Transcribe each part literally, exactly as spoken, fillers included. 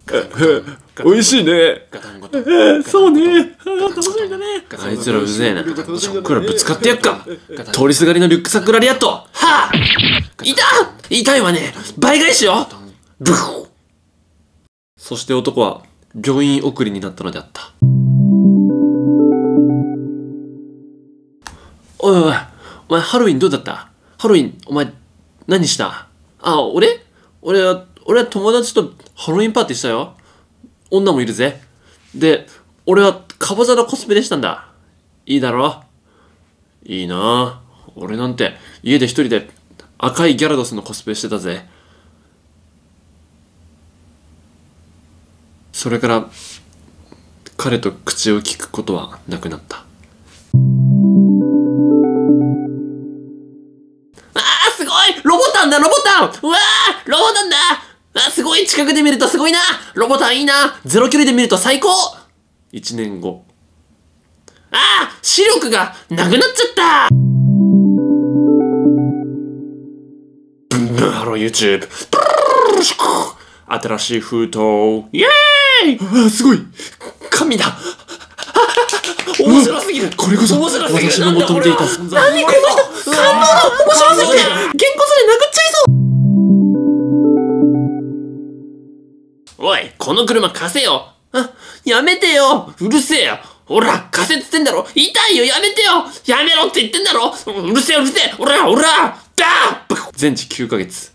美味しいね。そうね。楽しみだね。あいつらうぜえな。ちょっくらぶつかってやっか。通りすがりのリュックサックラリアット。はあ、いた痛いわね。倍返しよ。ブフ。そして男は病院送りになったのであった。おいおい、お前ハロウィンどうだった？ハロウィン、お前何した？あ、俺？俺は、俺は友達とハロウィンパーティーしたよ。女もいるぜ。で、俺はカボチャのコスプレしたんだ。いいだろ？いいなぁ。俺なんて家で一人で赤いギャラドスのコスプレしてたぜ。それから彼と口を聞くことはなくなった。あー、すごい！ロボタンだ、ロボタン！うわー、ロボタンだ！あ、すごい！近くで見るとすごいな！ロボタンいいな！ゼロ距離で見ると最高！一年後。ああ！視力がなくなっちゃった！ブンブンハロー YouTube。新しい封筒。イエーイ！ああ、すごい！神だ！面白すぎる！これこそ私の求めていた存在。何この人！感動！面白すぎて！げんこつで殴っちゃいそう！おい、この車貸せよ！あ、やめてよ！うるせえよ！ほら、貸せっつってんだろ！痛いよ！やめてよ！やめろって言ってんだろ！うるせえうるせえ！ほらほら！だー！全治きゅうかげつ。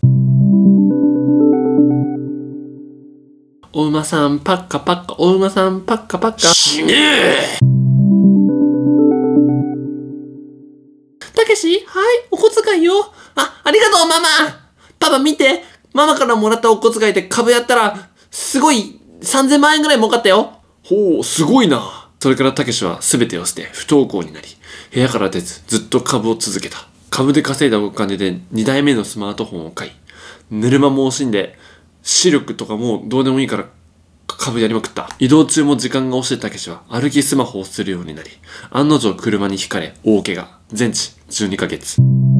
お馬さんパッカパッカ、お馬さんパッカパッカ。死ねえ！たけし、はい、お小遣いよ。あ、ありがとうママ！パパ見て！ママからもらったお小遣いで株やったら、すごいさんぜんまんえんぐらい儲かったよ。ほう、すごいな。それからたけしは全てを捨て不登校になり、部屋から出ずずっと株を続けた。株で稼いだお金でにだいめのスマートフォンを買い、寝る間も惜しんで、視力とかもうどうでもいいから株やりまくった。移動中も時間が押してたけしは歩きスマホをするようになり、案の定車にひかれ大怪我、全治じゅうにかげつ。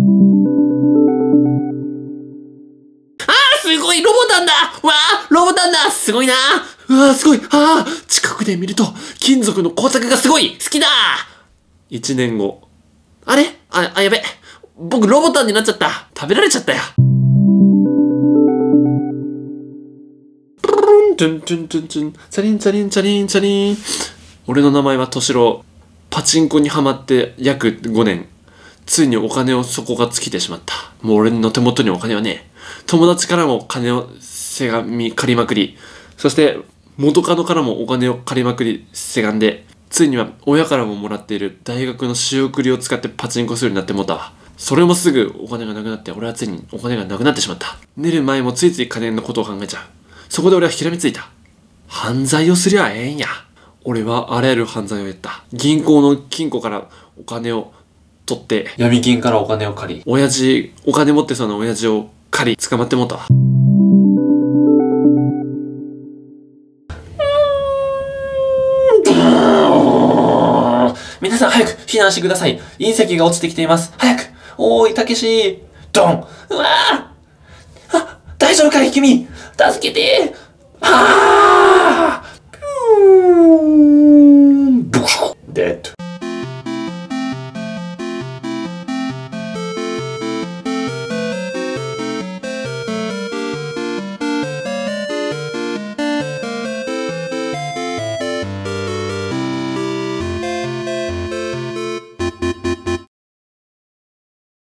すごいロボタンだ！わあ、ロボタンだ！すごいな！うわあ、すごい！ああ、近くで見ると金属の工作がすごい！好きだ！一年後。あれ？あ、あ、やべ。僕ロボタンになっちゃった。食べられちゃったよ。プルン、トゥントゥントゥントゥン、チャリンチャリンチャリンチャリン。俺の名前はトシロ。パチンコにハマって約ごねん。ついにお金を底が尽きてしまった。もう俺の手元にお金はねえ。友達からも金をせがみ借りまくり、そして元カノからもお金を借りまくりせがんで、ついには親からももらっている大学の仕送りを使ってパチンコするようになってもうたわ。それもすぐお金がなくなって、俺はついにお金がなくなってしまった。寝る前もついつい金のことを考えちゃう。そこで俺はひらめついた。犯罪をすりゃええんや。俺はあらゆる犯罪をやった。銀行の金庫からお金を取って、闇金からお金を借り、親父、お金持ってそうな親父を借り、捕まってもうたわ。皆さん早く避難してください。隕石が落ちてきています。早く！おーい、たけし！ドン！うわー！あ、大丈夫かい君！助けて！あー！ピューン！ブクシュ！デッド。